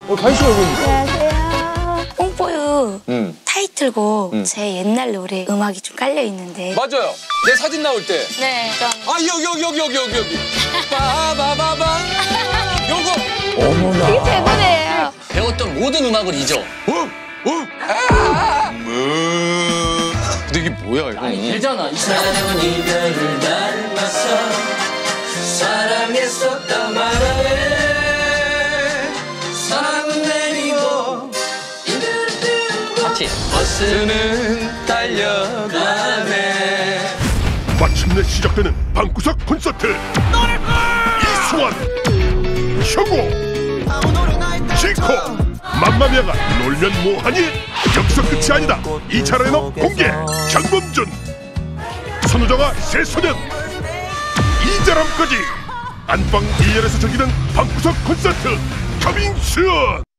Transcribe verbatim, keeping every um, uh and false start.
어, 가인 씨가 여기 있는데? 안녕하세요. 뽕뽀유 음. 타이틀곡 음. 제 옛날 노래 음악이 좀 깔려 있는데. 맞아요. 내 사진 나올 때. 네, 좀. 아, 여기, 여기, 여기, 여기, 여기, 여기. 빠바바바. 요거. 이게 제 노래예요. 배웠던 모든 음악을 잊어. 어? 어? 아! 뭐. 근데 이게 뭐야, 이거? 되잖아. 사랑은 이별을 닮아서 사랑했었다 말하네. 사랑은 내리고 같이 버스는 달려가네. 마침내 시작되는 방구석 콘서트. 이수원, 형우, 지코, 맘마미아가 놀면 뭐하니? 여기서 끝이 아니다. 이 차 라인업 공개. 장범준, 선우정아 새소년, 이자람까지 안방 일 열에서 즐기는 방구석 콘서트 커밍 순.